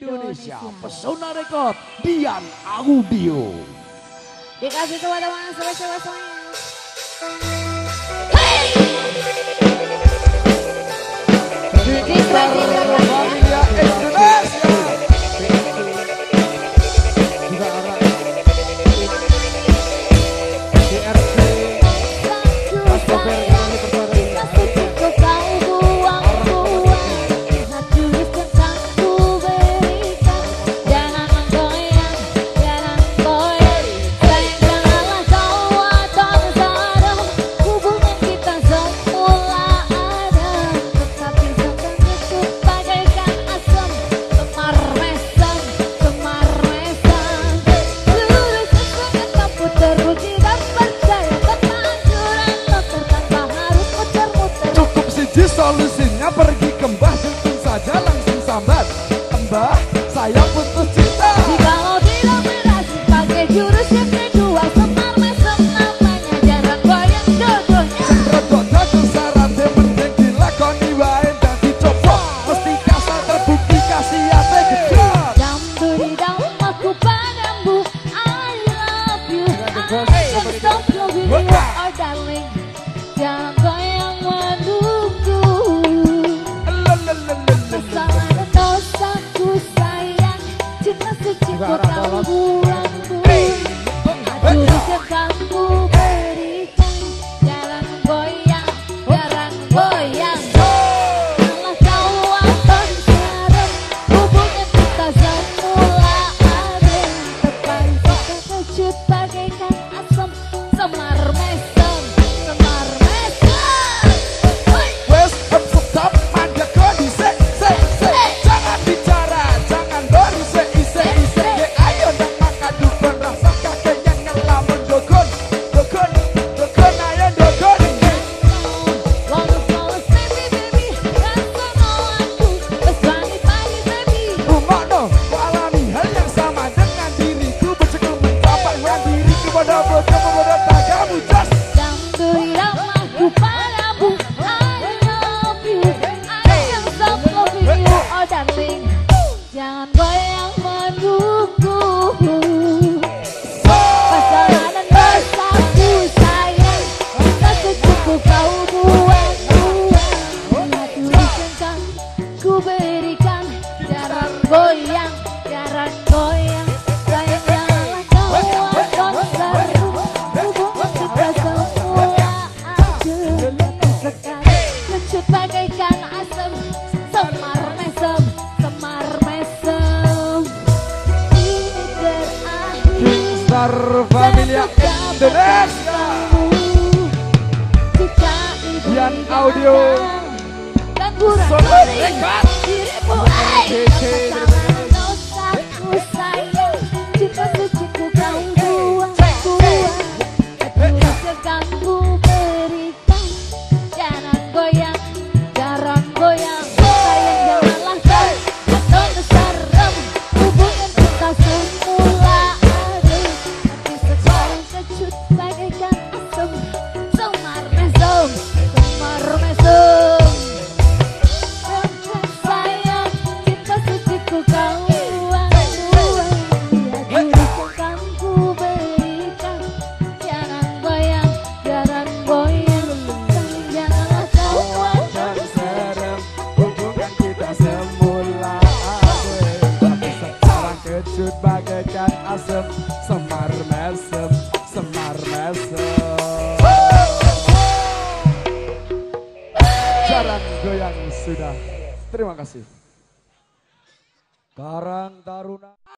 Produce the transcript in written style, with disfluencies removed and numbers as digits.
Indonesia. Pesona Rekod Dian Audio. Dikasih teman-teman sobat-sobat semuanya. Gitar Familia Indonesia. Juga arah DRC Pastor solusinya pergi ke Mbah Dukun saja langsung sambat. Mbah, saya putus cinta. Jikalau tidak berhasil pakai jurus yang kedua, semar mesem namanya jarang goyang jodohnya. Rodok dadu saran mending dilakoni wae dan dicoba. Mesti kasar terbukti kasih ate gedor. Dam duri dam aku padamu, I love you. I can't stop loving you, oh darling. Jangan goyang menunggu. Kesalahan dosaku sayang, cinta suci ku tahu buatku. Jurus yang kamu berikan, jarang goyang, jarang goyang. Malah kau akan serem, hubungan kita semula adem. Terpancing terkejut bagaikan asam, semar mesem, semar mesem. Wes tetap ada kondisi. Jangan bicara, jangan berisik isik. Ayo dan makan dukun rasa kakek yang ngelamun dukun. Dukun ayo dukun. Lolos baby, rasa mau aku, bersangi pagi baby. Rumakno, alami hal yang sama dengan diriku. Bercekal mencapai diriku pada tagamu just. Dam duri dam aku padamu, I love you. I can't stop loving you, oh darling. Jangan goyang menunggu. Kesalahan dan dosaku sayang, cinta suciku kau buang-buang. Lihat tulis yang kan ku berikan, jarang goyang, jarang goyang. Sayang janganlah kau akan seru, hubungan kita semula adem. Tapi sekarang kecut bagaikan asam, semar mesem, semar mesem. Ini berakhir. Star Familia Indonesia. Dian Audio. Dan kurang Sobat dari Rekod. dirimu, Oke. kesalahan dosaku sayang, cinta suciku kau buang-buang. Tulus yang kamu berikan, jangan goyang, jarang goyang. Sayang janganlah kau atau serem, hubungan kita semula adem. Tapi sekarang kecut bagaikan asam, semar mesem, semar mesem. Sayang, cinta suciku kau buang-buang. Lihat jurus yang kamu berikan, jangan goyang, jarang goyang. Sayang janganlah kau akan Serem, hubungan kita semula adem. Tapi sekarang kecut bagaikan asem. Semar mesem, semar mesem. Jarang goyang sudah. Terima kasih. Karang Taruna.